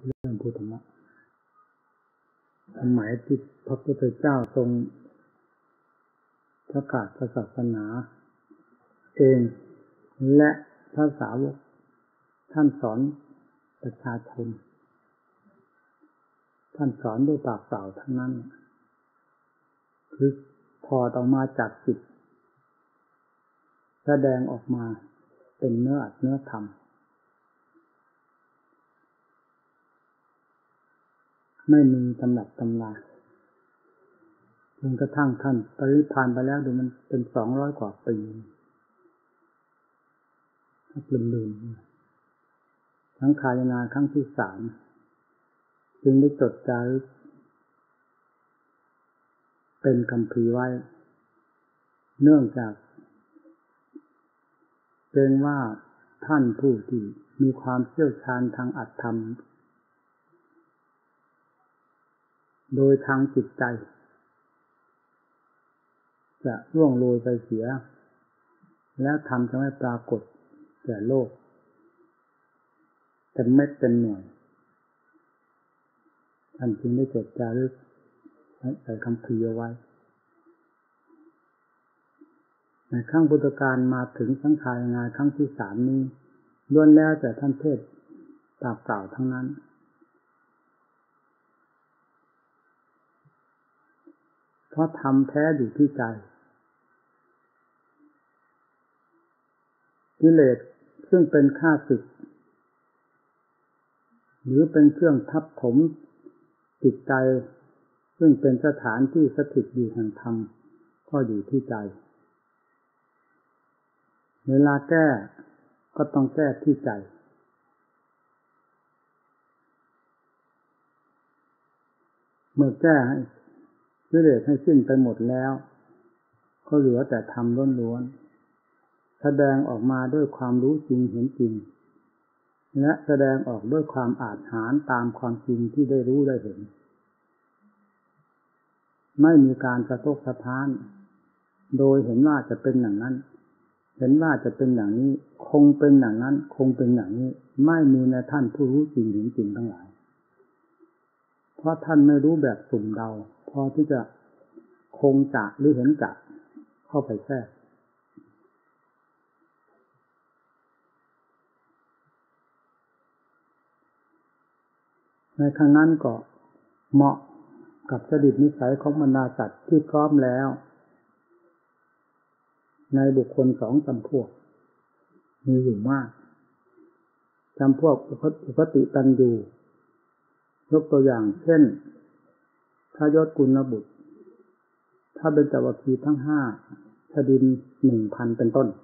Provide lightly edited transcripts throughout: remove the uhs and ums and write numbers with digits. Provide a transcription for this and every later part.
เรื่องพุทธธรรมะสมัยที่พระพุทธเจ้าทรงประกาศศาสนาเองและพระสาวกท่านสอนประชาชนท่านสอนด้วยปากเปล่าทั้งนั้นคือถอดออกมาจากจิตแสดงออกมาเป็นเนื้ออัดเนื้อธรรมไม่มีตำรับตำราจนกระทั่งท่านปรินิพพานไปแล้วดูมันเป็น200 กว่าปีลืมสังขารนาครั้งที่3จึงได้จดจารึกเป็นคัมภีร์ไว้เนื่องจากเกรงว่าท่านผู้ที่มีความเชี่ยวชาญทางอัตถธรรมโดยทางจิตใจจะล่วงโรยไปเสียแล้วทำจะไม่ปรากฏแก่โลกเป็นเม็ดเป็นหน่วยท่านจึงได้จดจารึกใส่คัมภีร์เอาไว้ในครั้งพุทธกาลมาถึงสังขารนาครั้งที่3นี้ล้วนแล้วแต่ท่านเทศน์ปากเปล่าทั้งนั้นเพราะธรรมแท้อยู่ที่ใจกิเลสซึ่งเป็นข้าศึกหรือเป็นเครื่องทับถมจิตใจซึ่งเป็นสถานที่สถิตอยู่แห่งธรรมก็อยู่ที่ใจเวลาแก้ก็ต้องแก้ที่ใจเมื่อแก้กิเลสให้สิ้นไปหมดแล้วก็เหลือแต่ธรรมล้วนๆแสดงออกมาด้วยความรู้จริงเห็นจริงและแสดงออกด้วยความอาจหาญตามความจริงที่ได้รู้ได้เห็นไม่มีการสะทกสะท้านโดยเห็นว่าจะเป็นอย่างนั้นเห็นว่าจะเป็นอย่างนี้คงเป็นอย่างนั้นคงเป็นอย่างนี้ไม่มีในท่านผู้รู้จริงเห็นจริงทั้งหลายเพราะท่านไม่รู้แบบสุ่มเดาพอที่จะคงจะหรือเห็นจะเข้าไปแทรกในครั้งนั้นก็เหมาะกับจริตนิสัยของบรรดาสัตว์ที่พร้อมแล้วในบุคคล2 จำพวกมีอยู่มากจำพวกอุคติตันยูยกตัวอย่างเช่นพระยศกุลบุตรถ้าเป็นเจวัคคีย์ทั้ง5ชดิน 1,000 เป็นต้น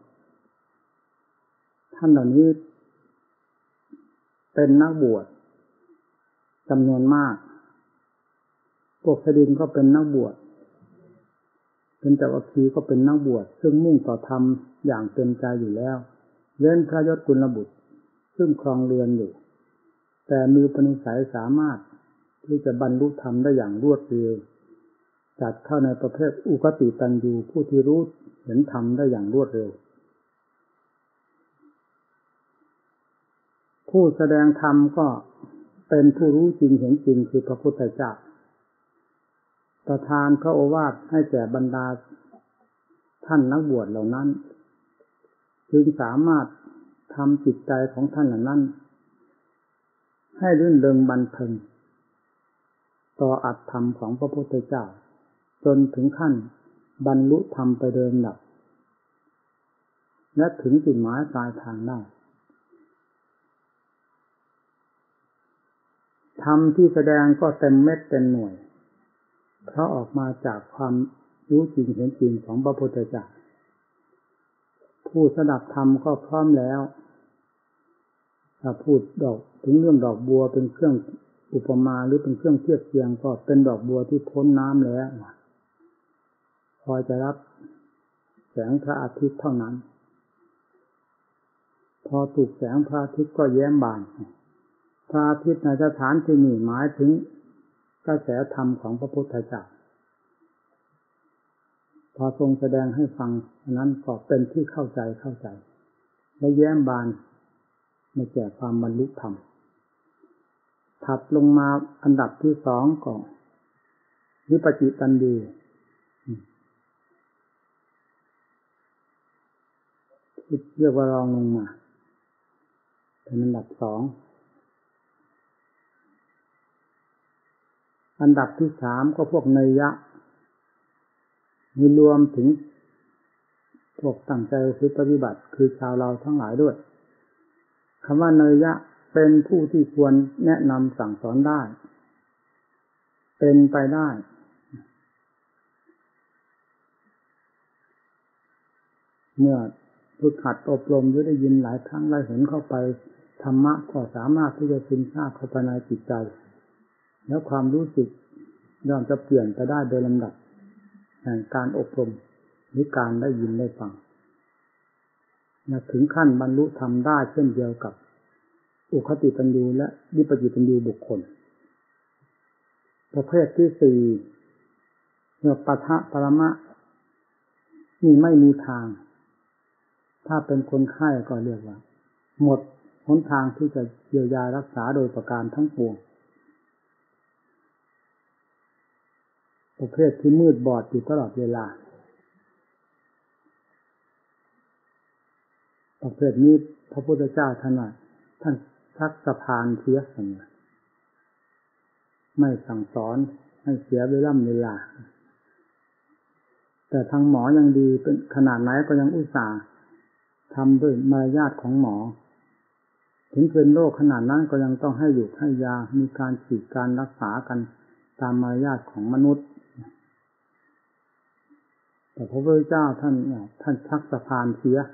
ท่านเหล่านี้เป็นนักบวชจำนวนมากพวกชดินก็เป็นนักบวชเป็นเจวัคคีย์ก็เป็นนักบวชซึ่งมุ่งต่อธรรมอย่างเต็มใจอยู่แล้วเว้นพระยศกุลบุตรซึ่งครองเรือนอยู่แต่มีอุปนิสัยสามารถที่จะบรรลุธรรมได้อย่างรวดเร็วจัดเข้าในประเภทอุคติตันยูผู้ที่รู้เห็นธรรมได้อย่างรวดเร็วผู้แสดงธรรมก็เป็นผู้รู้จริงเห็นจริงคือพระพุทธเจ้าประทานพระโอวาทให้แก่บรรดาท่านนักบวชเหล่านั้นจึงสามารถทำจิตใจของท่านเหล่านั้นให้รื่นเริงบันเทิงต่ออัตถธรรมของพระพุทธเจ้าจนถึงขั้นบรรลุธรรมไปโดยลำดับและถึงจุดหมายปลายทางได้ธรรมที่แสดงก็เต็มเม็ดเต็มหน่วยเพราะออกมาจากความรู้จริงเห็นจริงของพระพุทธเจ้าผู้สดับธรรมก็พร้อมแล้วถ้าพูดถึงเรื่องดอกบัวเป็นเครื่องอุปมาหรือเป็นเครื่องเทียบเทียงก็เป็นดอกบัวที่พ้นน้ำแล้วพอจะรับแสงพระอาทิตย์เท่านั้นพอถูกแสงพระอาทิตย์ก็แย้มบานพระอาทิตย์ในสถานที่นี้หมายถึงกระแสธรรมของพระพุทธเจ้าพอทรงแสดงให้ฟังนั้นก็เป็นที่เข้าใจและแย้มบานในแก่ความบรรลุธรรมธถัดลงมาอันดับที่สองก่อนวิปัสสิตันยูเรียกว่ารองลงมาเป็นอันดับสองอันดับที่สามก็พวกนัยยะมีรวมถึงพวกตั้งใจปฏิบัติคือชาวเราทั้งหลายด้วยคำว่านัยยะเป็นผู้ที่ควรแนะนำสั่งสอนได้เป็นไปได้เมื่อฝึกหัดอบรมจะได้ยินหลายครั้งหลายหนเข้าไปธรรมะก็สามารถที่จะซึมซาบเข้าไปในจิตใจแล้วความรู้สึกย่อมจะเปลี่ยนไปได้โดยลำดับแห่งการอบรมหรือการได้ยินได้ฟังถึงขั้นบรรลุธรรมได้เช่นเดียวกับอุคติตัญญูและวิปัสสิตัญญูบุคคลประเภทที่สี่เมื่อปะทะปรมะนี่ไม่มีทางถ้าเป็นคนไข้ก็เรียกว่าหมดหนทางที่จะเยียวยารักษาโดยประการทั้งปวงประเภทที่มืดบอดอยู่ตลอดเวลาประเภทนี้พระพุทธเจ้าท่านทักสะพานเสียไม่สั่งสอนให้เสียเวลาแต่ทางหมอยังดีเป็นขนาดไหนก็ยังอุตส่าห์ทำด้วยมารยาทของหมอถึงเป็นโรคขนาดนั้นก็ยังต้องให้หยุดให้ยามีการฉีดการรักษากันตามมารยาทของมนุษย์แต่พระพุทธเจ้าท่านทักสะพานเสีย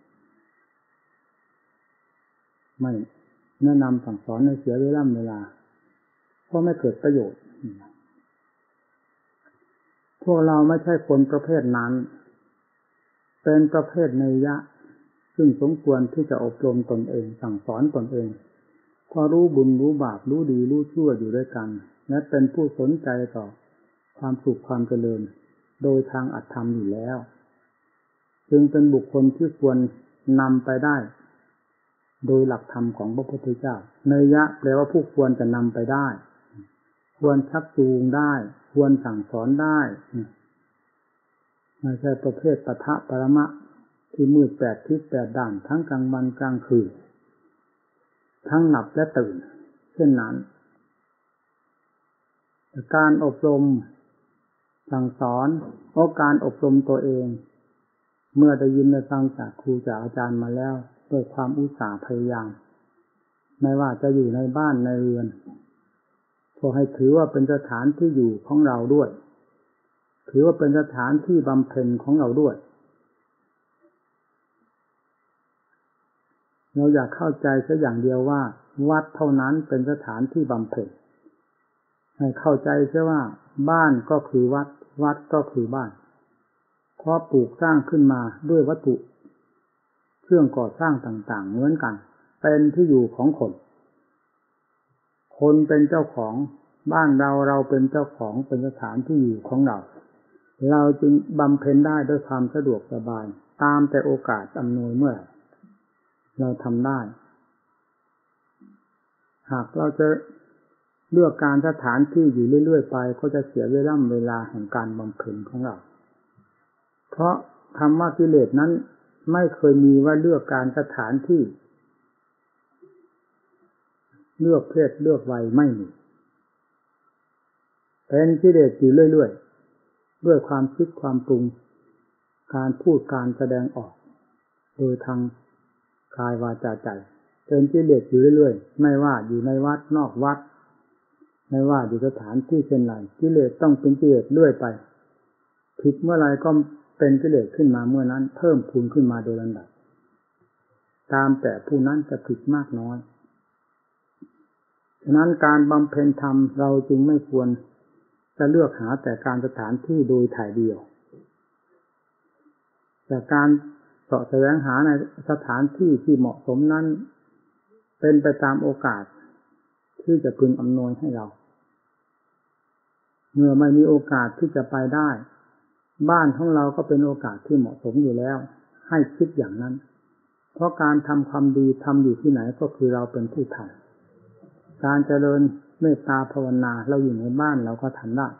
ไม่แนะนำสั่งสอนให้เสียเวลาเพราะไม่เกิดประโยชน์พวกเราไม่ใช่คนประเภทนั้นเป็นประเภทนัยยะซึ่งสมควรที่จะอบรมตนเองสั่งสอนตนเองพอรู้บุญรู้บาปรู้ดีรู้ชั่วอยู่ด้วยกันและเป็นผู้สนใจต่อความสุขความเจริญโดยทางอัตธรรมอยู่แล้วจึงเป็นบุคคลที่ควรนำไปได้โดยหลักธรรมของพระพุทธเจ้านัยยะแปลว่าผู้ควรจะนำไปได้ควรชักจูงได้ควรสั่งสอนได้ไม่ใช่ประเภทปะทะปรมะที่มืดแปดทิศแปดด้านทั้งกลางวันกลางคืนทั้งหลับและตื่นเช่นนั้นการอบรมสั่งสอนเพราะการอบรมตัวเองเมื่อได้ยินได้ฟังจากครูจากอาจารย์มาแล้วด้วยความอุตสาห์พยายามไม่ว่าจะอยู่ในบ้านในเรือนขอให้ถือว่าเป็นสถานที่อยู่ของเราด้วยถือว่าเป็นสถานที่บำเพ็ญของเราด้วยเราอยากเข้าใจแค่อย่างเดียวว่าวัดเท่านั้นเป็นสถานที่บำเพ็ญให้เข้าใจแค่ว่าบ้านก็คือวัดวัดก็คือบ้านเพราะปลูกสร้างขึ้นมาด้วยวัตถุเครื่องก่อสร้างต่างๆเหมือนกันเป็นที่อยู่ของคนคนเป็นเจ้าของบ้านเราเป็นเจ้าของเป็นสถานที่อยู่ของเราจึงบำเพ็ญได้ด้วยความสะดวกสบายตามแต่โอกาสอำนวยเมื่อเราทำได้หากเราจะเลือกการสถานที่อยู่เรื่อยๆไปก็จะเสียเวลาแห่งการบำเพ็ญของเราเพราะธรรมะกิเลสนั้นไม่เคยมีว่าเลือกการสถานที่เลือกเพศเลือกวัยไม่มีเป็นกิเลสอยู่เรื่อยๆด้วยความคิดความปรุงการพูดการแสดงออกโดยทางกายวาจาใจเป็นกิเลสอยู่เรื่อยๆไม่ว่าอยู่ในวัดนอกวัดไม่ว่าอยู่สถานที่เช่นไรกิเลสต้องเป็นกิเลสเรื่อยไปผิดเมื่อไรก็เป็นกิเลสขึ้นมาเมื่อนั้นเพิ่มพูนขึ้นมาโดยลำดับตามแต่ผู้นั้นจะผิดมากน้อยฉะนั้นการบำเพ็ญธรรมเราจึงไม่ควรจะเลือกหาแต่การสถานที่โดยถ่ายเดียวแต่การเสาะแสวงหาในสถานที่ที่เหมาะสมนั้นเป็นไปตามโอกาสที่จะพึงอำนวยให้เราเมื่อไม่มีโอกาสที่จะไปได้บ้านของเราก็เป็นโอกาสที่เหมาะสมอยู่แล้วให้คิดอย่างนั้นเพราะการทำความดีทำอยู่ที่ไหนก็คือเราเป็นผู้ทำการเจริญเมตตาภาวนาเราอยู่ในบ้านเราก็ทำได้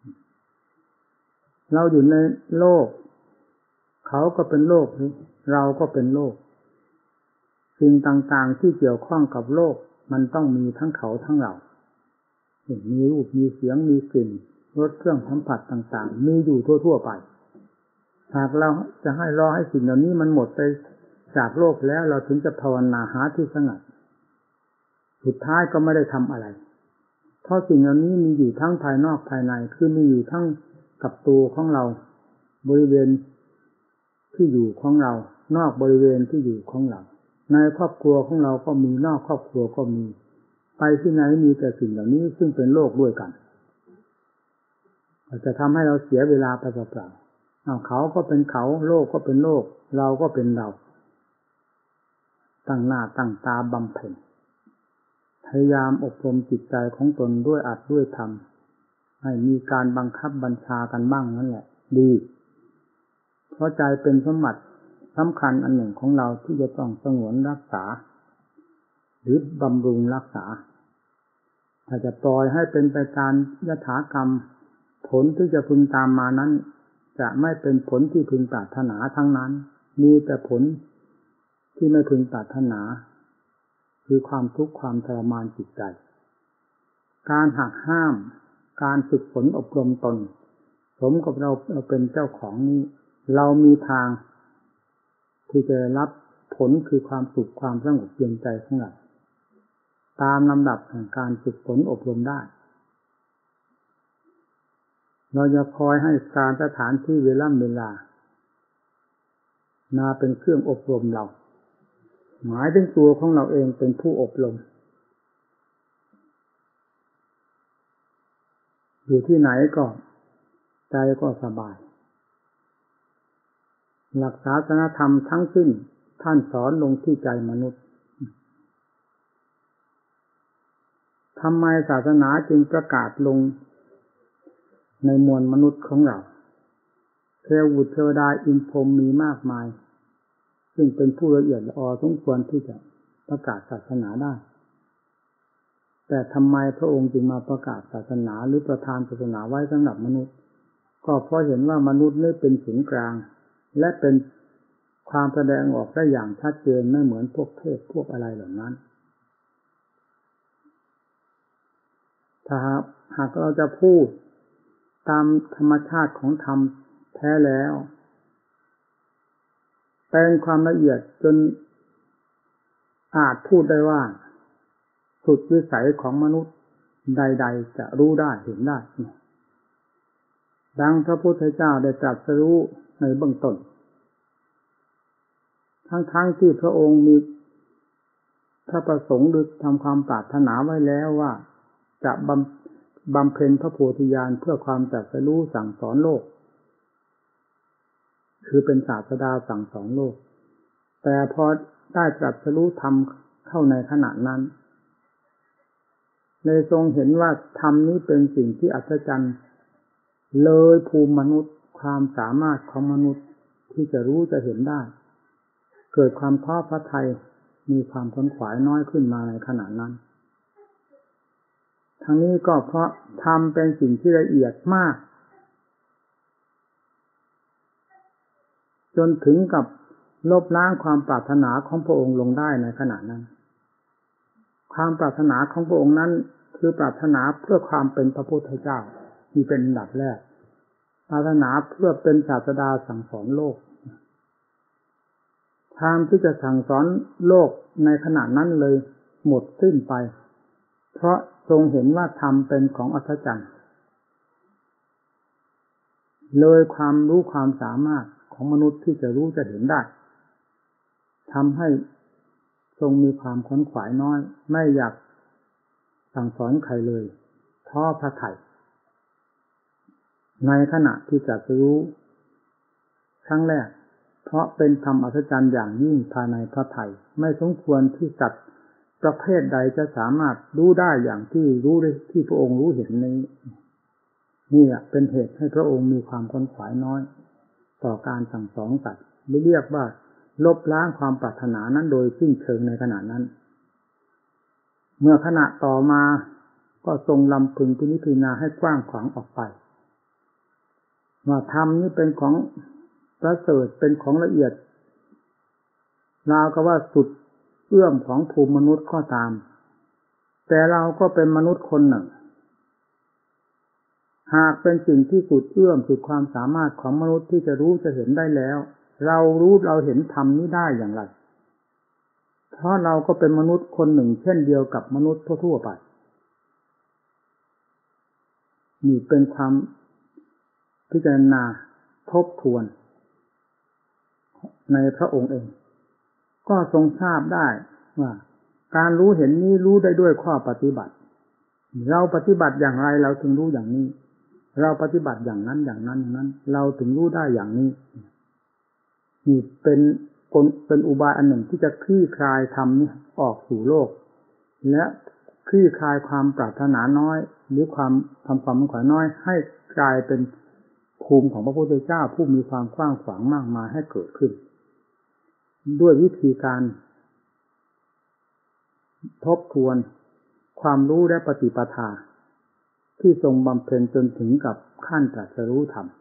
เราอยู่ในโลกเขาก็เป็นโลกเราก็เป็นโลกสิ่งต่างๆที่เกี่ยวข้องกับโลกมันต้องมีทั้งเขาทั้งเรามีรูปมีเสียงมีกลิ่นรสเครื่องสัมผัสต่างๆมีอยู่ทั่วๆไปหากเราจะให้รอให้สิ่งเหล่านี้มันหมดไปจากโลกแล้วเราถึงจะภาวนาหาที่สงัดสุดท้ายก็ไม่ได้ทำอะไรเพราะสิ่งเหล่านี้มีอยู่ทั้งภายนอกภายในคือมีอยู่ทั้งกับตัวของเราบริเวณที่อยู่ของเรานอกบริเวณที่อยู่ของเราในครอบครัวของเราก็มีนอกครอบครัวก็มีไปที่ไหนมีแต่สิ่งเหล่านี้ซึ่งเป็นโลกด้วยกันจะทำให้เราเสียเวลาไปเปล่าๆเขาก็เป็นเขาโลกก็เป็นโลกเราก็เป็นเราตั้งหน้าตั้งตาบำเพ็ญพยายามอบรมจิตใจของตนด้วยอัดด้วยธรรมให้มีการบังคับบัญชากันบ้างนั่นแหละดีเพราะใจเป็นสมบัติสำคัญอันหนึ่งของเราที่จะต้องสงวนรักษาหรือบำรุงรักษาถ้าจะปล่อยให้เป็นไปตามยถากรรมผลที่จะพึงตามมานั้นจะไม่เป็นผลที่พึงปรารถนาทั้งนั้นมีแต่ผลที่ไม่พึงปรารถนาคือความทุกข์ความทรมานจิตใจการหักห้ามการฝึกฝนอบรมตนสมกับเราเป็นเจ้าของนี้เรามีทางที่จะรับผลคือความสุขความสงบเย็นใจของเราตามลำดับแห่งการฝึกฝนอบรมได้เราจะคอยให้การสถานที่เวลามาเป็นเครื่องอบรมเราหมายถึงตัวของเราเองเป็นผู้อบรมอยู่ที่ไหนก็ใจก็สบายหลักศาสนธรรมทั้งสิ้นท่านสอนลงที่ใจมนุษย์ทำไมศาสนาจึงประกาศลงในมวลมนุษย์ของเราเทวเทวดาอินพรหมมีมากมายซึ่งเป็นผู้ละเอียดละออสมควรที่จะประกาศศาสนาได้แต่ทำไมพระองค์จึงมาประกาศศาสนาหรือประทานศาสนาไว้สำหรับมนุษย์ก็เพราะเห็นว่ามนุษย์นี่เป็นศูนย์กลางและเป็นความแสดงออกได้อย่างชัดเจนไม่เหมือนพวกเทพพวกอะไรเหล่านั้นถ้าหากเราจะพูดตามธรรมชาติของธรรมแท้แล้วเป็นความละเอียดจนอาจพูดได้ว่าสุดวิสัยของมนุษย์ใดๆจะรู้ได้เห็นได้ดังพระพุทธเจ้าได้ตรัสรู้ในเบื้องต้นทั้งที่พระองค์มีพระประสงค์หรือทำความปรารถนาไว้แล้วว่าจะบำเพ็ญพระโพธิญาณเพื่อความตรัสรู้สั่งสอนโลกคือเป็นศาสดาสั่งสอนโลกแต่พอได้ตรัสรู้ธรรมเข้าในขณะนั้นเลยทรงเห็นว่าธรรมนี้เป็นสิ่งที่อัศจรรย์เลยภูมิมนุษย์ความสามารถของมนุษย์ที่จะรู้จะเห็นได้เกิดความท้อพระทัยมีความขวนขวายน้อยขึ้นมาในขณะนั้นทั้งนี้ก็เพราะธรรมเป็นสิ่งที่ละเอียดมากจนถึงกับลบล้างความปรารถนาของพระองค์ลงได้ในขณะนั้นความปรารถนาของพระองค์นั้นคือปรารถนาเพื่อความเป็นพระพุทธเจ้านี่เป็นอันดับแรกปรารถนาเพื่อเป็นศาสดาสั่งสอนโลกทางที่จะสั่งสอนโลกในขณะนั้นเลยหมดสิ้นไปเพราะทรงเห็นว่าธรรมเป็นของอัศจรรย์เลยความรู้ความสามารถของมนุษย์ที่จะรู้จะเห็นได้ทำให้ทรงมีความขวนขวายน้อยไม่อยากสั่งสอนใครเลยท้อพระทัยในขณะที่จะรู้ครั้งแรกเพราะเป็นธรรมอัศจรรย์อย่างยิ่งภายในพระทัยไม่สมควรที่สัตว์ประเภทใดจะสามารถรู้ได้อย่างที่รู้ได้ที่พระองค์รู้เห็นนี้นี่เป็นเหตุให้พระองค์มีความขวนขวายน้อยต่อการสั่งสอนสัตว์เรียกว่าลบล้างความปรารถนานั้นโดยสิ้นเชิงในขณะนั้นเมื่อขณะต่อมาก็ทรงลำพึงพินิจพิจารณาให้กว้างขวางออกไปว่าธรรมนี้เป็นของประเสริฐเป็นของละเอียดราวกับว่าสุดเอื้อมของภูมิมนุษย์ก็ตามแต่เราก็เป็นมนุษย์คนหนึ่งหากเป็นสิ่งที่สุดเอื้อมสุดความสามารถของมนุษย์ที่จะรู้จะเห็นได้แล้วเรารู้เราเห็นธรรมนี้ได้อย่างไรเพราะเราก็เป็นมนุษย์คนหนึ่งเช่นเดียวกับมนุษย์ทั่วๆไปนี่เป็นความพิจารณาทบทวนในพระองค์เองก็ทรงทราบได้ว่าการรู้เห็นนี้รู้ได้ด้วยข้อปฏิบัติเราปฏิบัติอย่างไรเราถึงรู้อย่างนี้เราปฏิบัติอย่างนั้นอย่างนั้นอย่างนั้นเราถึงรู้ได้อย่างนี้นี่เป็นอุบายอันหนึ่งที่จะคลี่คลายธรรมนี้ออกสู่โลกและคลี่คลายความปรารถนาน้อยหรือความมุ่งหมายน้อยให้กลายเป็นภูมิของพระพุทธเจ้าผู้มีความกว้างขวางมากมายให้เกิดขึ้นด้วยวิธีการทบทวนความรู้และปฏิปทาที่ทรงบำเพ็ญจนถึงกับขั้นตรัสรู้ธรรม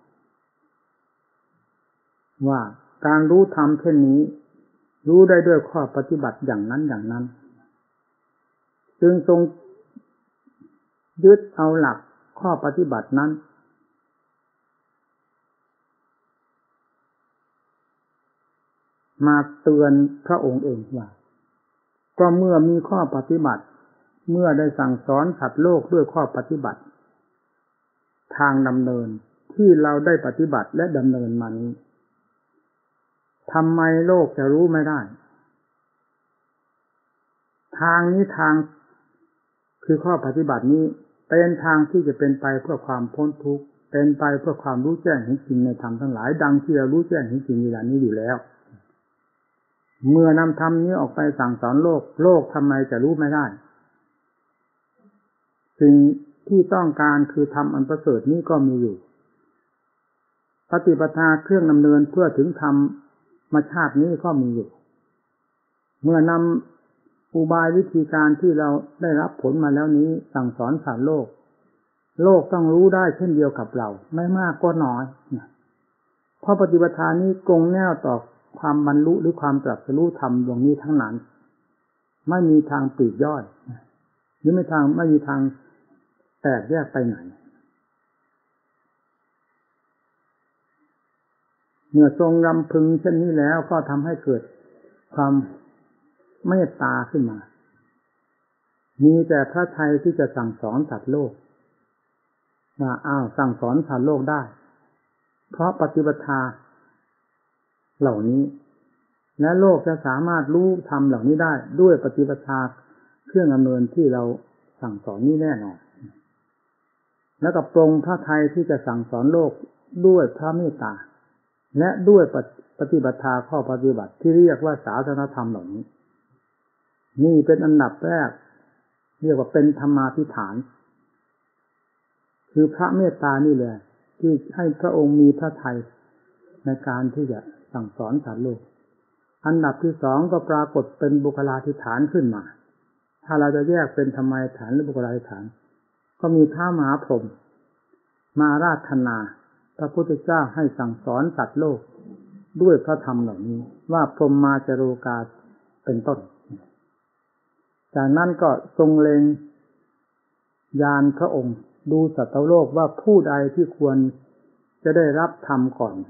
ว่าการรู้ธรรมเช่นนี้รู้ได้ด้วยข้อปฏิบัติอย่างนั้นอย่างนั้นจึงทรงยึดเอาหลักข้อปฏิบัตินั้นมาเตือนพระองค์เองว่าก็เมื่อมีข้อปฏิบัติเมื่อได้สั่งสอนสัตว์โลกด้วยข้อปฏิบัติทางดำเนินที่เราได้ปฏิบัติและดำเนินมานี้ทำไมโลกจะรู้ไม่ได้ทางนี้ทางคือข้อปฏิบัตินี้เป็นทางที่จะเป็นไปเพื่อความพ้นทุกข์เป็นไปเพื่อความรู้แจ้งเห็นจริงในธรรมทั้งหลายดังที่เรารู้แจ้งเห็นจริงอย่างนี้อยู่แล้วเมื่อนำธรรมนี้ออกไปสั่งสอนโลกทำไมจะรู้ไม่ได้สิ่งที่ต้องการคือธรรมอันประเสริฐนี้ก็มีอยู่ปฏิปทาเครื่องดำเนินเพื่อถึงธรรมชาตินี้ก็มีอยู่เมื่อนำอุบายวิธีการที่เราได้รับผลมาแล้วนี้สั่งสอนสารโลกต้องรู้ได้เช่นเดียวกับเราไม่มากก็น้อยเพราะปฏิปทานี้ตรงแนวต่อความบรรลุหรือความตรัสรู้ธรรมดวงนี้ทั้งนั้นไม่มีทางปลีกย่อยหรือไม่มีทางแตกแยกไปไหนเมื่อทรงรำพึงเช่นนี้แล้วก็ทำให้เกิดความเมตตาขึ้นมามีแต่พระทัยที่จะสั่งสอนสัตว์โลกว่าสั่งสอนสัตว์โลกได้เพราะปฏิปทาเหล่านี้และโลกจะสามารถรู้ธรรมเหล่านี้ได้ด้วยปฏิปทาเครื่องดำเนินที่เราสั่งสอนนี้แน่นอนแล้วก็ปรงพระทัยที่จะสั่งสอนโลกด้วยพระเมตตาและด้วยปฏิปทาข้อปฏิบัติที่เรียกว่าศาสนธรรมเหล่านี้นี่เป็นอันดับแรกเรียกว่าเป็นธรรมาภิฐานคือพระเมตตานี่แหละที่ให้พระองค์มีพระทัยในการที่จะสั่งสอนสัตว์โลกอันดับที่สองก็ปรากฏเป็นบุคลาธิฐานขึ้นมาถ้าเราจะแยกเป็นธรรมาธิฐานหรือบุคลาธิฐานก็มีท้าวมหาพรหมมาราธนาพระพุทธเจ้าให้สั่งสอนสัตว์โลกด้วยพระธรรมเหล่านี้ว่าพรหมมาจโรกาเป็นต้นจากนั้นก็ทรงเล็งญาณพระองค์ดูสัตว์โลกว่าผู้ใดที่ควรจะได้รับธรรมก่อน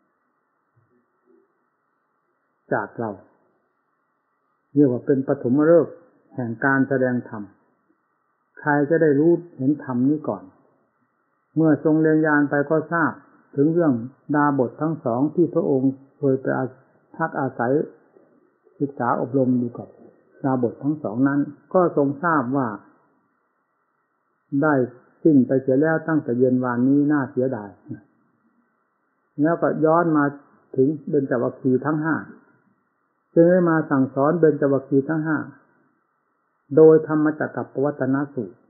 จากเราเรียกว่าเป็นปฐมฤกษ์แห่งการแสดงธรรมใครจะได้รู้เห็นธรรมนี้ก่อนเมื่อทรงเล็งญาณไปก็ทราบถึงเรื่องดาบททั้งสองที่พระองค์เคยไปพักอาศัยศึกษาอบรมอยู่กับดาบททั้งสองนั้นก็ทรงทราบว่าได้สิ้นไปเสียแล้วตั้งแต่เย็นวานนี้น่าเสียดายแล้วก็ย้อนมาถึงเบญจวัคคีย์ทั้งห้าจึงได้มาสั่งสอนเบญจวัคคีย์ทั้งห้าโดยธรรมจักรปวัตตนสูตร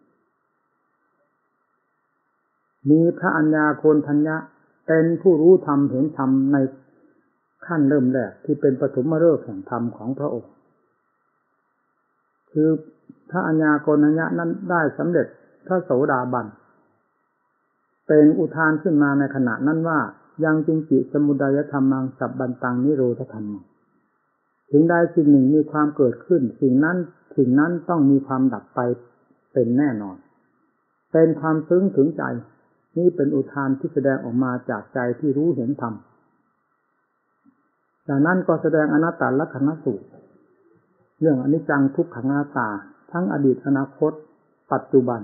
มีพระอัญญาโกณฑัญญะเป็นผู้รู้ธรรมเห็นธรรมในขั้นเริ่มแรกที่เป็นปฐมฤกษ์แห่งธรรมของพระองค์คือพระอัญญาโกณฑัญญะนั้นได้สำเร็จพระโสดาบันเป็นอุทานขึ้นมาในขณะนั้นว่ายังจิงจิสมุทัยธรรมังสัพบันตังนิโรธธรรมังสิ่งใดสิ่งหนึ่งมีความเกิดขึ้นสิ่งนั้นต้องมีความดับไปเป็นแน่นอนเป็นความซึ้งถึงใจนี่เป็นอุทานที่แสดงออกมาจากใจที่รู้เห็นธรรมจากนั้นก็แสดงอนัตตลักขณสูตรเรื่องอนิจจังทุกขังอนัตตาทั้งอดีตอนาคตปัจจุบัน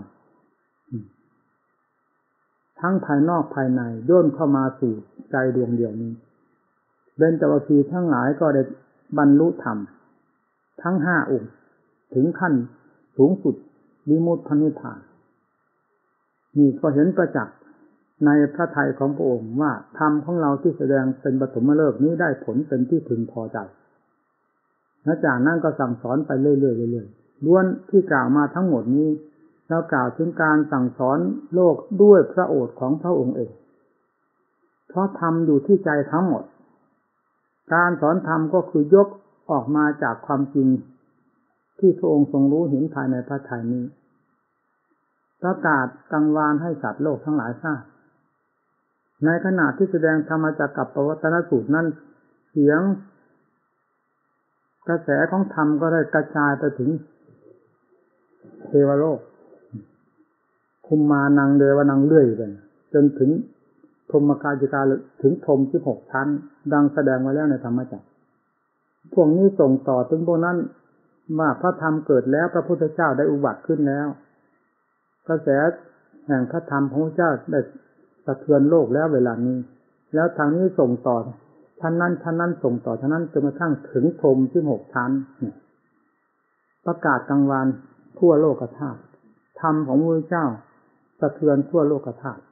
ทั้งภายนอกภายในย่นเข้ามาสู่ใจดวงเดียวนี้เบญจวัคคีย์ทั้งหลายก็ได้บรรลุธรรมทั้ง5องค์ถึงขั้นสูงสุดวิมุตตินิพพานนี่ก็เห็นประจักษ์ในพระทัยของพระองค์ว่าธรรมของเราที่แสดงเป็นปฐมฤกษ์นี้ได้ผลเป็นที่พึงพอใจและจากนั้นก็สั่งสอนไปเรื่อยๆล้วนที่กล่าวมาทั้งหมดนี้เรากล่าวถึงการสั่งสอนโลกด้วยพระโอษฐ์ของพระองค์เองเพราะธรรมอยู่ที่ใจทั้งหมดการสอนธรรมก็คือยกออกมาจากความจริงที่พระองค์ทรงรู้เห็นภายในพระทัยนี้ประกาศกังวานให้สัตว์โลกทั้งหลายทราบในขณะที่แสดงธรรมจักรปวัตตนสูตรนั้นเสียงกระแสของธรรมก็ได้กระจายไปถึงเทวโลกภูมิมานังเดวนังเรื่อยไปจนถึงพรหมกาจิกาถึงพรหม16ชั้นดังแสดงไว้แล้วในธรรมจักรพวกนี้ส่งต่อถึงพวกนั้นว่าพระธรรมเกิดแล้วพระพุทธเจ้าได้อุบัติขึ้นแล้วกระแสแห่งพระธรรมของพระเจ้าได้สะเทือนโลกแล้วเวลานี้แล้วทางนี้ส่งต่อท่านนั้นส่งต่อท่านนั้นจนกระทั่งถึงพรหม16ชั้นประกาศกลางวันทั่วโลกธาตุธรรมของพระพุทธเจ้าสะเทือนทั่วโลกธาตุ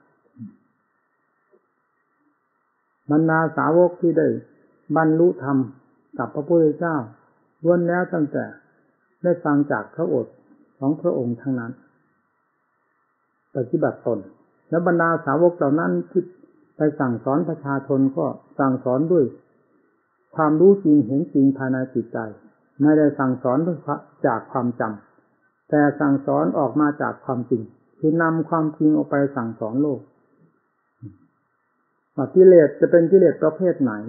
บรรดาสาวกที่ได้บรรลุธรรมกับพระพุทธเจ้าล้วนแล้วตั้งแต่ได้ฟังจากพระโอษฐ์ของพระองค์ทั้งนั้นปฏิบัติตนและบรรดาสาวกเหล่านั้นที่ไปสั่งสอนประชาชนก็สั่งสอนด้วยความรู้จริงเห็นจริงภายในจิตใจไม่ได้สั่งสอนด้วยจากความจำแต่สั่งสอนออกมาจากความจริงคือนำความจริงออกไปสั่งสอนโลกว่ากิเลสจะเป็นกิเลสประเภทไหน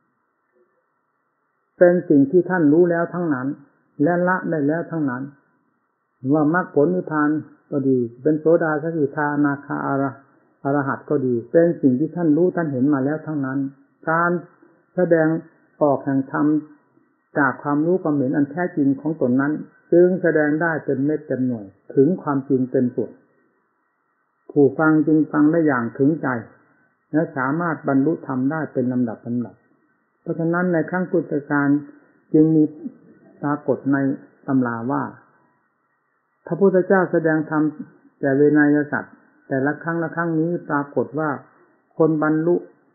เป็นสิ่งที่ท่านรู้แล้วทั้งนั้นและละได้แล้วทั้งนั้นว่ามรรคผลนิพพานก็ดีเป็นโสดาสกิทาอนาคาอรหัตก็ดีเป็นสิ่งที่ท่านรู้ท่านเห็นมาแล้วทั้งนั้นการแสดงออกแห่งธรรมจากความรู้ความเห็นอันแท้จริงของตนนั้นจึงแสดงได้เป็นเม็ดเต็มหน่วยถึงความจริงเต็มส่วนผู้ฟังจึงฟังได้อย่างถึงใจและสามารถบรรลุธรรมได้เป็นลำดับเพราะฉะนั้นในครั้งพุทธกาลจึงมีปรากฏในตำราว่าพระพุทธเจ้าแสดงธรรมแก่เวนยสัตว์แต่ละครั้งนี้ปรากฏว่าคนบรรลุ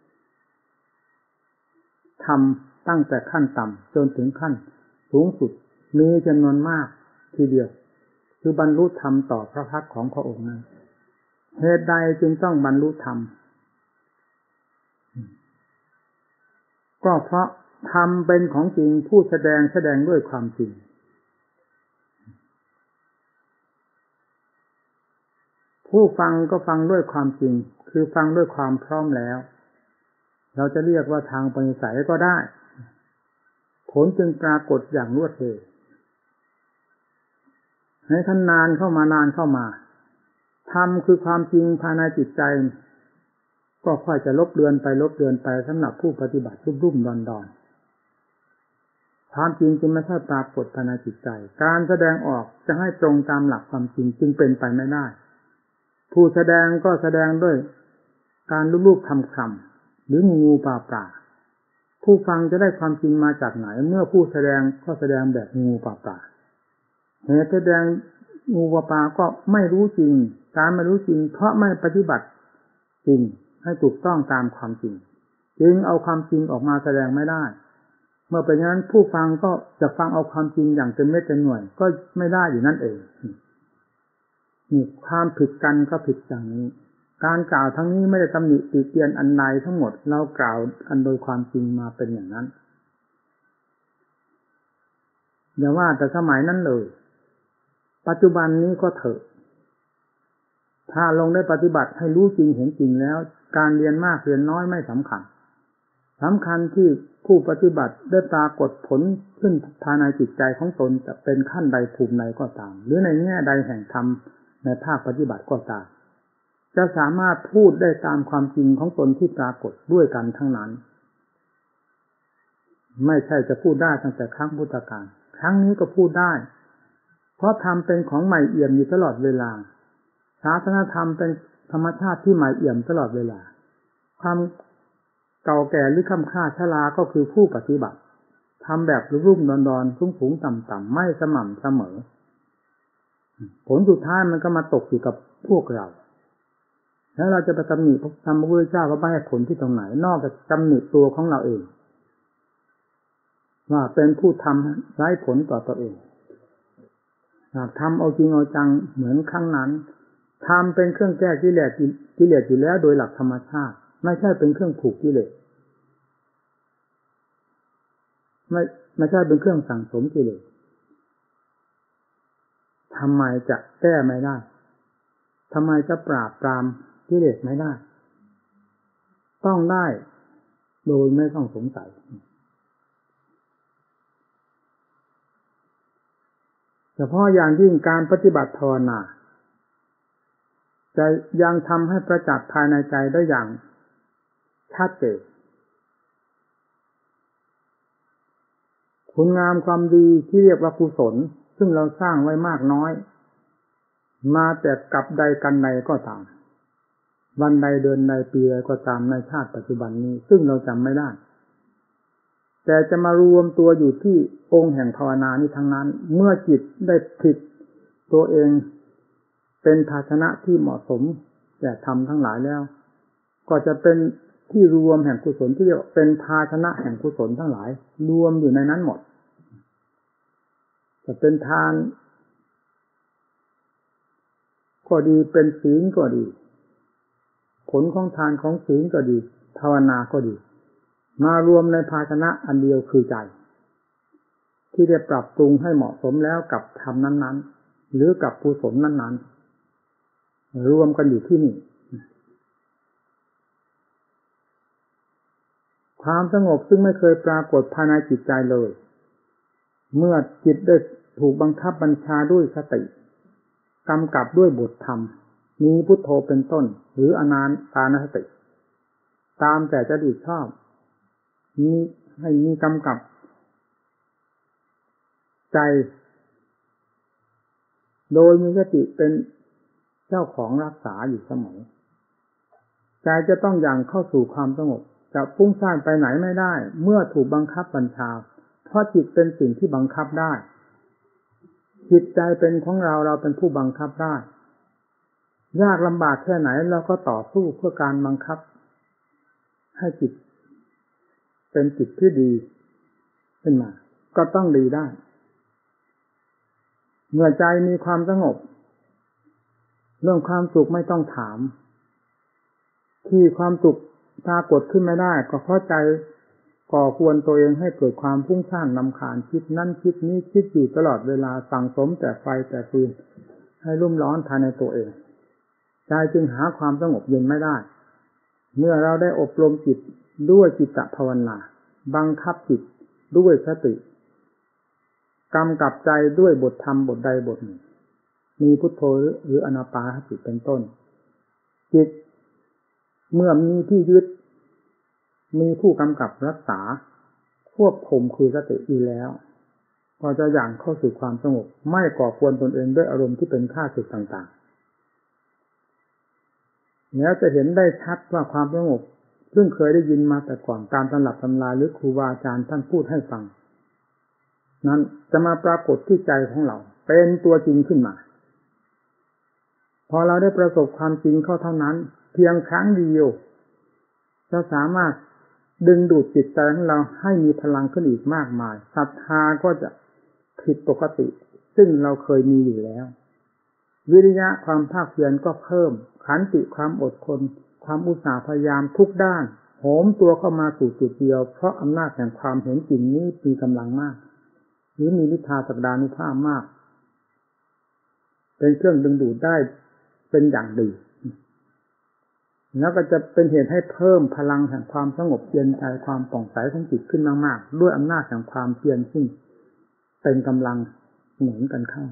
ธรรมตั้งแต่ขั้นต่ำจนถึงขั้นสูงสุดมีจำนวนมากทีเดียวคือบรรลุธรรมต่อพระพักของพระองค์นั้นเหตุใดจึงต้องบรรลุธรรมก็เพราะธรรมเป็นของจริงผู้แสดงด้วยความจริงผู้ฟังก็ฟังด้วยความจริงคือฟังด้วยความพร้อมแล้วเราจะเรียกว่าทางปณิสัยก็ได้ผลจึงปรากฏอย่างรวดเร็วให้ท่านนานเข้ามาธรรมคือความจริงภายในจิตใจก็ค่อยจะลบเลือนไปสำหรับผู้ปฏิบัติรุ่มๆดอนๆความจริงจึงไม่ใช่ปรากฏภายในจิตใจการแสดงออกจะให้ตรงตามหลักความจริงจึงเป็นไปไม่ได้ผู้แสดงก็แสดงด้วยการลูบๆคำๆหรืองูปลาผู้ฟังจะได้ความจริงมาจากไหนเมื่อผู้แสดงก็แสดงแบบงูปลาเหตุแสดงงูปลาก็ไม่รู้จริงการไม่รู้จริงเพราะไม่ปฏิบัติจริงให้ถูกต้องตามความจริงจึงเอาความจริงออกมาแสดงไม่ได้เมื่อเป็นอย่างนั้นผู้ฟังก็จะฟังเอาความจริงอย่างเต็มเม็ดเต็มหน่วยก็ไม่ได้อยู่นั่นเองนี่ความผิดกันก็ผิดอย่างนี้การกล่าวทั้งนี้ไม่ได้ตำหนิติเตียนอันใดทั้งหมดเรากล่าวกันโดยความจริงมาเป็นอย่างนั้นอย่าว่าแต่สมัยนั้นเลยปัจจุบันนี้ก็เถอะถ้าลงได้ปฏิบัติให้รู้จริงเห็นจริงแล้วการเรียนมากเรียนน้อยไม่สำคัญสำคัญที่ผู้ปฏิบัติได้ปรากฏผลขึ้นภายในจิตใจของตนจะเป็นขั้นใดภูมิใดก็ตามหรือในแง่ใดแห่งธรรมในภาคปฏิบัติก็ตามจะสามารถพูดได้ตามความจริงของตนที่ปรากฏด้วยกันทั้งนั้นไม่ใช่จะพูดได้ตั้งแต่ครั้งพุทธกาลครั้งนี้ก็พูดได้เพราะธรรมเป็นของใหม่เอี่ยมอยู่ตลอดเวลาศาสนธรรมเป็นธรรมชาติที่ใหม่เอี่ยมตลอดเวลาความเก่าแก่หรือค่ำค่าชราก็คือผู้ปฏิบัติทำแบบรุ่มๆดอนๆสูงๆต่ำๆไม่สม่ำเสมอผลสุดท้ายมันก็มาตกอยู่กับพวกเราแล้วเราจะไปตำหนิธรรมพระพุทธเจ้าว่าไม่ให้ผลที่ตรงไหนนอกจากตำหนิตัวของเราเองว่าเป็นผู้ทำไร้ผลต่อตัวเองทำเอาจริงเอาจังเหมือนครั้งนั้นทำเป็นเครื่องแก้กิเลสอยู่แล้วโดยหลักธรรมชาติไม่ใช่เป็นเครื่องผูกกิเลสไม่ใช่เป็นเครื่องสั่งสมกิเลสทำไมจะแก้ไม่ได้ทำไมจะปราบปรามกิเลสไม่ได้ต้องได้โดยไม่ต้องสงสัยเฉพาะอย่างยิ่งการปฏิบัติภาวนาจะยังทำให้ประจักษ์ภายในใจได้อย่างชัดเจนคุณงามความดีที่เรียกว่ากุศลซึ่งเราสร้างไว้มากน้อยมาแต่กับใดกันใดก็ตามวันใดเดือนใดปีใดก็ตามในชาติปัจจุบันนี้ซึ่งเราจำไม่ได้แต่จะมารวมตัวอยู่ที่องค์แห่งภาวนานี้ทั้งนั้นเมื่อจิตได้ผิดตัวเองเป็นภาชนะที่เหมาะสมแก่ธรรมทั้งหลายแล้วก็จะเป็นที่รวมแห่งกุศลที่เรียกเป็นภาชนะแห่งกุศลทั้งหลายรวมอยู่ในนั้นหมดจะเป็นทานก็ดีเป็นศีลก็ดีผลของทานของศีลก็ดีภาวนาก็ดีมารวมในภาชนะอันเดียวคือใจที่ได้ปรับปรุงให้เหมาะสมแล้วกับธรรมนั้นๆหรือกับกุศลนั้นๆรวมกันอยู่ที่นี่ความสงบซึ่งไม่เคยปรากฏภายในจิตใจเลยเมื่อจิตได้ถูกบังคับบัญชาด้วยสติกำกับด้วยบทธรรมมีพุทโธเป็นต้นหรืออนาปานสติตามแต่จะดีชอบมีให้มีกำกับใจโดยมีสติเป็นเจ้าของรักษาอยู่เสมอใจจะต้องอย่างเข้าสู่ความสงบจะฟุ้งซ่านไปไหนไม่ได้เมื่อถูกบังคับบัญชาเพราะจิตเป็นสิ่งที่บังคับได้จิตใจเป็นของเราเราเป็นผู้บังคับได้ยากลำบากแค่ไหนเราก็ต่อสู้เพื่อการบังคับให้จิตเป็นจิตที่ดีขึ้นมาก็ต้องดีได้เมื่อใจมีความสงบเรื่องความสุขไม่ต้องถามที่ความสุขปรากฏขึ้นไม่ได้ก็เพราะใจก่อควรตัวเองให้เกิดความฟุ้งซ่านรำคาญคิดนั่นคิดนี้คิดอยู่ตลอดเวลาสั่งสมแต่ไฟแต่ฟืนให้รุ่มร้อนภายในตัวเองใจจึงหาความสงบเย็นไม่ได้เมื่อเราได้อบรมจิตด้วยจิตภาวนาบังคับจิตด้วยสติกำกับใจด้วยบทธรรมบทใดบทหนึ่งมีพุทโธหรืออานาปานสติเป็นต้นจิตเมื่อมีที่ยึดมีผู้กำกับรักษาควบคุมคือสติอยู่แล้วก็จะอย่างเข้าสู่ความสงบไม่ก่อควรตนเองด้วยอารมณ์ที่เป็นข้าศึกต่างๆแล้วจะเห็นได้ชัดว่าความสงบซึ่งเคยได้ยินมาแต่ก่อนตามตำรับตำราหรือครูบาอาจารย์ท่านพูดให้ฟังนั้นจะมาปรากฏที่ใจของเราเป็นตัวจริงขึ้นมาพอเราได้ประสบความจริงเข้าเท่านั้นเพียงครั้งเดียวจะสามารถดึงดูดจิตใจของเราให้มีพลังขึ้นอีกมากมายศรัทธาก็จะผิดปกติซึ่งเราเคยมีอยู่แล้ววิริยะความภาคเพียรก็เพิ่มขันติความอดทนความอุตสาห์พยายามทุกด้านโหมตัวเข้ามาสู่จุดเดียวเพราะอำนาจแห่งความเห็นจริงนี้มีกำลังมากหรือมีฤทธาศักดานุภาพมากเป็นเครื่องดึงดูดได้เป็นอย่างดีแล้วก็จะเป็นเหตุให้เพิ่มพลังแห่งความสงบเย็นใจความผ่องใสของจิตขึ้นมากๆด้วยอำนาจแห่งความเพียรซึ่งเป็นกำลังหนุนกันเข้า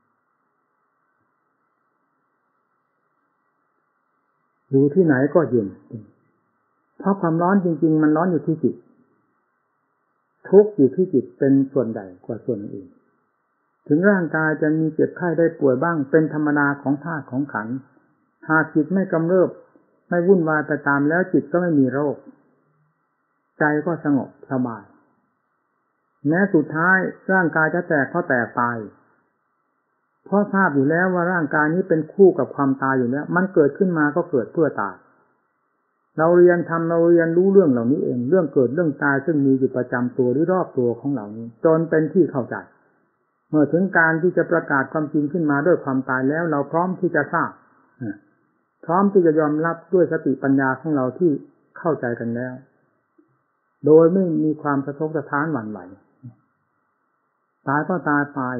อยู่ที่ไหนก็เย็นเพราะความร้อนจริงๆมันร้อนอยู่ที่จิตทุกข์อยู่ที่จิตเป็นส่วนใหญ่กว่าส่วนอื่นถึงร่างกายจะมีเจ็บไข้ได้ป่วยบ้างเป็นธรรมดาของธาตุของขันธ์หากจิตไม่กำเริบไม่วุ่นวายไปตามแล้วจิตก็ไม่มีโรคใจก็สงบสบายแม้สุดท้ายร่างกายจะแตกก็แตกไปเพราะทราบอยู่แล้วว่าร่างกายนี้เป็นคู่กับความตายอยู่แล้วมันเกิดขึ้นมาก็เกิดเพื่อตายเราเรียนทำเราเรียนรู้เรื่องเหล่านี้เองเรื่องเกิดเรื่องตายซึ่งมีอยู่ประจำตัวหรือรอบตัวของเหล่านี้จนเป็นที่เข้าใจเมื่อถึงการที่จะประกาศความจริงขึ้นมาด้วยความตายแล้วเราพร้อมที่จะทราบพร้อมที่จะยอมรับด้วยสติปัญญาของเราที่เข้าใจกันแล้วโดยไม่มีความสะทกสะท้านหวั่นไหวตายก็ตายไป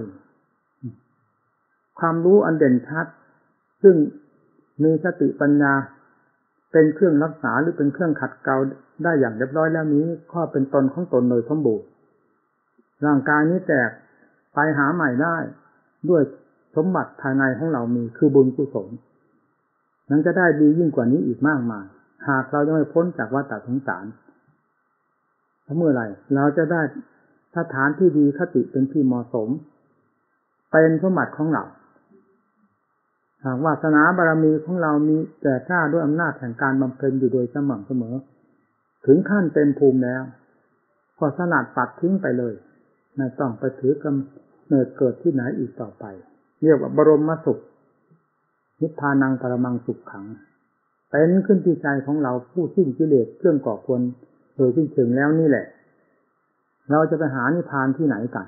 ความรู้อันเด่นชัดซึ่งมีสติปัญญาเป็นเครื่องรักษาหรือเป็นเครื่องขัดเกลาได้อย่างเรียบร้อยแล้วนี้ก็เป็นตนของตนโดยสมบูรณ์ร่างกายนี้แตกไปหาใหม่ได้ด้วยสมบัติภายในของเรามีคือบุญกุศลนั้นจะได้ดียิ่งกว่านี้อีกมากมายหากเราจะไม่พ้นจากวัฏสงสารเมื่อไหร่เราจะได้สถานที่ดีคติเป็นที่เหมาะสมเป็นสมบัติของเราหากวาสนาบารมีของเรามีแก่กล้าด้วยอำนาจแห่งการบำเพ็ญอยู่โดยสม่ำเสมอถึงขั้นเต็มภูมิแล้วก็สลัดปัดทิ้งไปเลยไม่ต้องไปถือกำเนิดเกิดที่ไหนอีกต่อไปเรียกว่าบรมสุขนิพพานังปรมังสุขขังเป็นขึ้นที่ใจของเราผู้สิ้นกิเลสเครื่องก่อควรโดยสิ้นเชิงแล้วนี่แหละเราจะไปหานิพพานที่ไหนกัน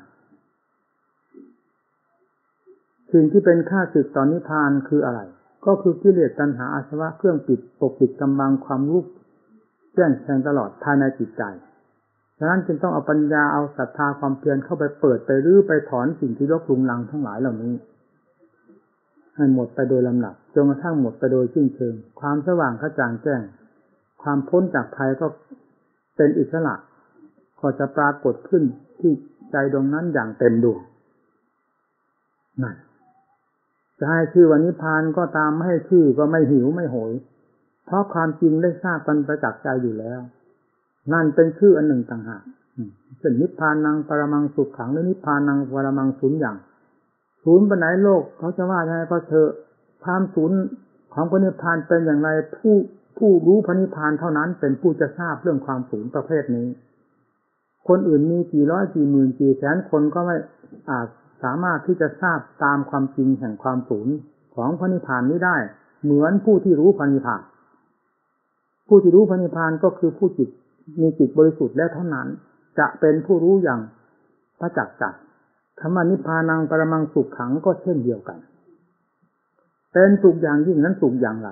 สิ่งที่เป็นข้าศึกต่อนิพพานคืออะไรก็คือกิเลสตัณหาอาสวะเครื่องปิดปกปิดกำบังความรู้แจ้งแทงตลอดภายในจิตใจฉะนั้นจึงต้องเอาปัญญาเอาศรัทธาความเพียรเข้าไปเปิดไปรื้อไปถอนสิ่งที่รกรุงรังทั้งหลายเหล่านี้ให้หมดไปโดยลำดับจนกระทั่งหมดไปโดยสิ้นเชิงความสว่างกระจ่างแจ้งความพ้นจากภัยก็เป็นอิสระก็จะปรากฏขึ้นที่ใจดวงนั้นอย่างเต็มดวงนั่นจะให้ชื่อว่านิพพานก็ตามไม่ให้ชื่อก็ไม่หิวไม่โหยเพราะความจริงได้ทราบกันประจักษ์ใจอยู่แล้วนั่นเป็นชื่ออันหนึ่งต่างหากเช่นนิพพานังปรมังสุขขังหรือนิพพานังปรมังศูนย์อย่างศูนย์ปานไหนโลกเขาจะว่ายังไงก็เถอะความศูนย์ของพระนิพพานเป็นอย่างไรผู้รู้พระนิพพานเท่านั้นเป็นผู้จะทราบเรื่องความศูนย์ประเภทนี้คนอื่นมีกี่ร้อยกี่หมื่นกี่แสนคนก็ไม่อาจสามารถที่จะทราบตามความจริงแห่งความศูนย์ของพระนิพพานนี้ได้เหมือนผู้ที่รู้พระนิพพานผู้ที่รู้พระนิพพานก็คือผู้จิตมีจิตบริสุทธิ์แล้วเท่านั้นจะเป็นผู้รู้อย่างประจักษ์ใจคำว่านิพพานังปรมังสุขขังก็เช่นเดียวกันเป็นสุขอย่างยิ่งนั้นสุขอย่างไร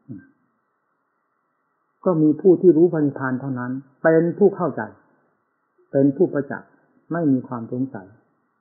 ก็มีผู้ที่รู้พระนิพพานเท่านั้นเป็นผู้เข้าใจเป็นผู้ประจักษ์ไม่มีความสงสัย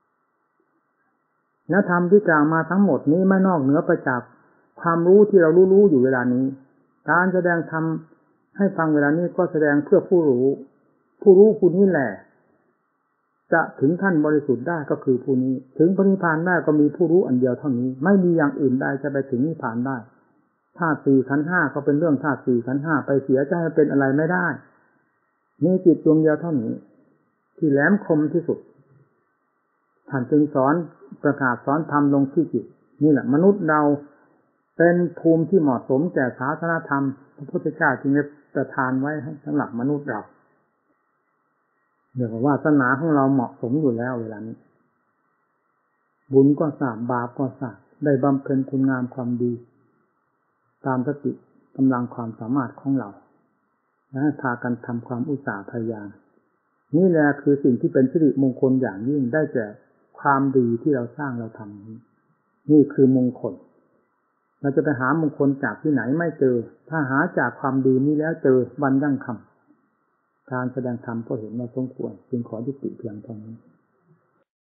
และธรรมที่กล่าวมาทั้งหมดนี้ไม่นอกเหนือไปจากความรู้ที่เรารู้อยู่เวลานี้การแสดงธรรมให้ฟังเวลานี้ก็แสดงเพื่อผู้รู้ผู้นี้แหละจะถึงท่านบริสุทธิ์ได้ก็คือผู้นี้ถึงพระนิพพานได้ก็มีผู้รู้อันเดียวเท่านี้ไม่มีอย่างอื่นใดจะไปถึงนิพพานได้ธาตุสี่ขันธ์ห้าก็เป็นเรื่องธาตุสี่ขันธ์ห้าไปเสียใจเป็นอะไรไม่ได้มีจิตดวงเดียวเท่านี้ที่แหลมคมที่สุดท่านจึงสอนประกาศสอนธรรมลงที่จิตนี่แหละมนุษย์เราเป็นภูมิที่เหมาะสมแก่ศาสนธรรมพระพุทธเจ้าจึงได้ประทานไว้ให้สำหรับมนุษย์เราเรียกว่าวาสนาของเราเหมาะสมอยู่แล้วเวลานี้บุญก็สร้างบาปก็สร้างได้บำเพ็ญคุณงามความดีตามสติกำลังความสามารถของเราและพากันทำความอุตสาห์พยายามนี่แหละคือสิ่งที่เป็นสิริมงคลอย่างยิ่งได้แก่ความดีที่เราสร้างเราทำนี่คือมงคลเราจะไปหามงคลจากที่ไหนไม่เจอถ้าหาจากความดีนี้แล้วเจอวันยั่งคำการแสดงธรรมก็เห็นว่าสมควรจึงขอยุติเพียงเท่านี้